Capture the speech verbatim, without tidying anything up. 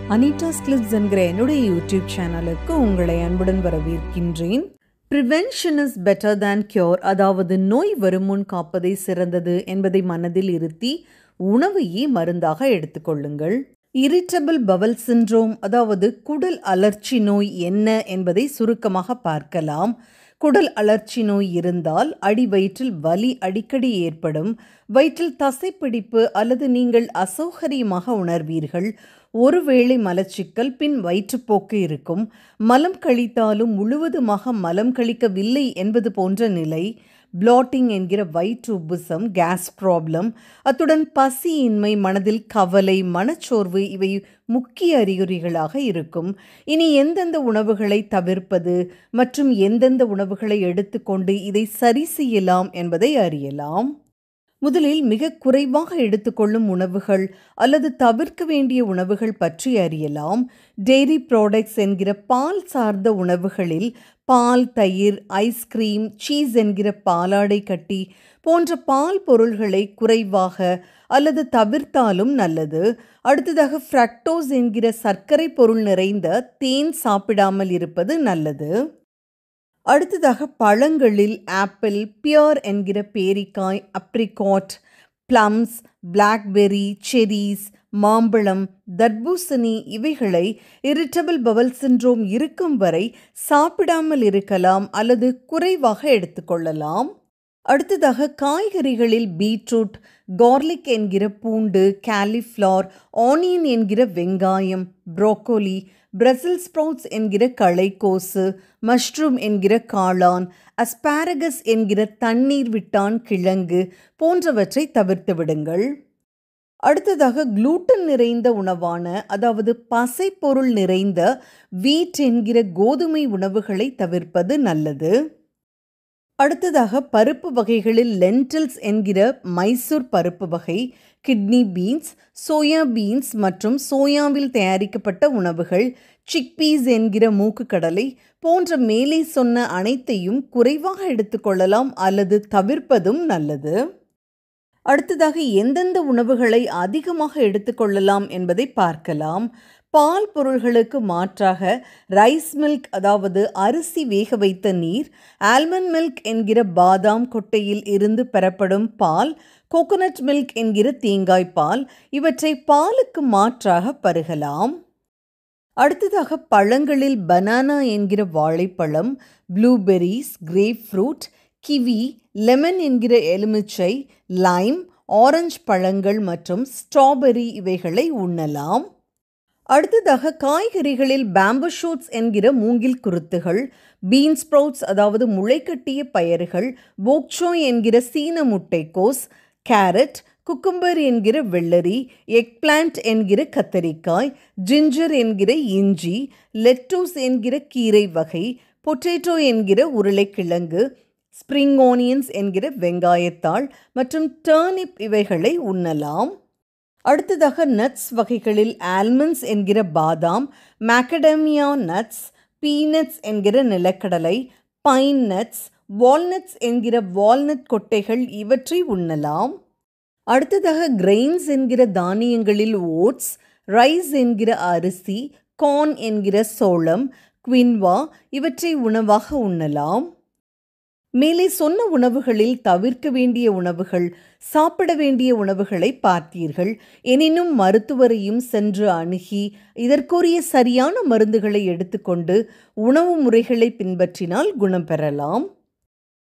Anitha's clips என்கிற என்னுடைய YouTube சேனலுக்கு உங்களை அன்புடன் வரவேற்கின்றேன். Prevention is better than cure, அதாவது நோய் வருமுன் காப்பதை சிறந்தது என்பதை மனதில் இருத்தி உணவையே மருந்தாக எடுத்துக்கொள்ளுங்கள். இரிட்டபிள் பவல் சிண்ட்ரோம், அதாவது குடல் அலர்ச்சி நோய் என்ன என்பதை சுருக்கமாக பார்க்கலாம். குடல் அலர்ச்சி நோய் இருந்தால் அடி வயிற்றில் வலி அடிக்கடி ஏற்படும். வயிற்றில் தசைப்பிடிப்பு அல்லது நீங்கள் அசௌகரியமாக உணர்வீர்கள். ஒருவேளை மலச்சிக்கல், பின் வயிற்றுப்போக்கு இருக்கும். மலம் கழித்தாலும் முழுவதுமாக மலம் கழிக்கவில்லை என்பது போன்ற நிலை. பிளாட்டிங் என்கிற வயிற்று உப்புசம், கேஸ் ப்ராப்ளம், அத்துடன் பசியின்மை, மனதில் கவலை, மனச்சோர்வு இவை முக்கிய அறிகுறிகளாக இருக்கும். இனி எந்தெந்த உணவுகளை தவிர்ப்பது மற்றும் எந்தெந்த உணவுகளை எடுத்துக்கொண்டு இதை சரி செய்யலாம் என்பதை அறியலாம். முதலில் மிக குறைவாக எடுத்துக்கொள்ளும் உணவுகள் அல்லது தவிர்க்க வேண்டிய உணவுகள் பற்றி அறியலாம். டெய்ரி ப்ராடக்ட்ஸ் என்கிற பால் சார்ந்த உணவுகளில் பால், தயிர், ஐஸ்கிரீம், சீஸ் என்கிற பாலாடை கட்டி போன்ற பால் பொருள்களை குறைவாக அல்லது தவிர்த்தாலும் நல்லது. அடுத்ததாக ஃப்ரக்டோஸ் என்கிற சர்க்கரை பொருள் நிறைந்த தேன் சாப்பிடாமல் இருப்பது நல்லது. அடுத்ததாக பழங்களில் ஆப்பிள், பியர் என்கிற பேரிக்காய், அப்ரிகாட், பிளம்ஸ், பிளாக்பெர்ரி, செரீஸ், மாம்பழம், தர்பூசணி இவைகளை இரிட்டபிள் பவல் சிண்ட்ரோம் இருக்கும் வரை சாப்பிடாமல் இருக்கலாம் அல்லது குறைவாக எடுத்துக்கொள்ளலாம். அடுத்ததாக காய்கறிகளில் பீட்ரூட், கார்லிக் என்கிற பூண்டு, காலிஃப்ளவர், ஆனியன் என்கிற வெங்காயம், ப்ரோக்கோலி, பிரசில் ஸ்ப்ரவுட்ஸ் என்கிற களைக்கோசு, மஷ்ரூம் என்கிற காளான், அஸ்பாரகஸ் என்கிற தண்ணீர் விட்டான் கிழங்கு போன்றவற்றை தவிர்த்து விடுங்கள். அடுத்ததாக குளூட்டன் நிறைந்த உணவான, அதாவது பசைப்பொருள் நிறைந்த வீட் என்கிற கோதுமை உணவுகளை தவிர்ப்பது நல்லது. அடுத்ததாக பருப்பு வகைகளில் லென்டில்ஸ் என்கிற மைசூர் பருப்பு வகை, கிட்னி பீன்ஸ், சோயா பீன்ஸ் மற்றும் சோயாவில் தயாரிக்கப்பட்ட உணவுகள், சிக்பீஸ் என்கிற மூக்கு கடலை போன்ற மேலே சொன்ன அனைத்தையும் குறைவாக எடுத்துக்கொள்ளலாம் அல்லது தவிர்ப்பதும் நல்லது. அடுத்ததாக எந்தெந்த உணவுகளை அதிகமாக எடுத்துக்கொள்ளலாம் என்பதை பார்க்கலாம். பால் பொருள்களுக்கு மாற்றாக ரைஸ் மில்க், அதாவது அரிசி வேக வைத்த நீர், ஆல்மண்ட் மில்க் என்கிற பாதாம் கொட்டையில் இருந்து பெறப்படும் பால், கோகோனட் மில்க் என்கிற தேங்காய் பால் இவற்றை பாலுக்கு மாற்றாக பருகலாம். அடுத்ததாக பழங்களில் பனானா என்கிற வாழைப்பழம், blueberries, grapefruit, kiwi, lemon என்கிற எலுமிச்சை, லைம், ஆரஞ்சு பழங்கள் மற்றும் ஸ்ட்ராபெர்ரி இவைகளை உண்ணலாம். அடுத்ததாக காய்கறிகளில் பேம்பு ஷூட்ஸ் என்கிற மூங்கில் குருத்துகள், பீன் ஸ்ப்ரவுட்ஸ் அதாவது முளைக்கட்டிய பயறுகள், போக்சோய் என்கிற சீன முட்டைக்கோஸ், கேரட், குக்கும்பர் என்கிற வெள்ளரி, எக் பிளான்ட் என்கிற கத்தரிக்காய், ஜிஞ்சர் என்கிற இஞ்சி, லெட்டூஸ் என்கிற கீரை வகை, பொட்டேட்டோ என்கிற உருளைக்கிழங்கு, ஸ்ப்ரிங் ஆனியன்ஸ் என்கிற வெங்காயத்தாள் மற்றும் டர்னிப் இவைகளை உண்ணலாம். அடுத்ததாக நட்ஸ் வகைகளில் ஆல்மண்ட்ஸ் என்கிற பாதாம், மேக்கடமியா நட்ஸ், பீனட்ஸ் என்கிற நிலக்கடலை, பைன் நட்ஸ், வால்நட்ஸ் என்கிற வால்நட் கொட்டைகள் இவற்றை உண்ணலாம். அடுத்ததாக கிரெயின்ஸ் என்கிற தானியங்களில் ஓட்ஸ், ரைஸ் என்கிற அரிசி, கார்ன் என்கிற சோளம், குவின்வா இவற்றை உணவாக உண்ணலாம். மேலே சொன்ன உணவுகளில் தவிர்க்க வேண்டிய உணவுகள், சாப்பிட வேண்டிய உணவுகளை பார்த்தீர்கள். எனினும் மருத்துவரையும் சென்று அணுகி இதற்குரிய சரியான மருந்துகளை எடுத்துக்கொண்டு உணவு முறைகளை பின்பற்றினால் குணம் பெறலாம்.